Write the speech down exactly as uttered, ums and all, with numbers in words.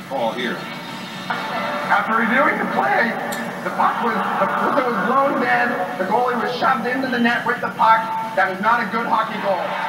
call here. After reviewing the play, the puck was, the whistle was blown dead, the goalie was shoved into the net with the puck. That is not a good hockey goal.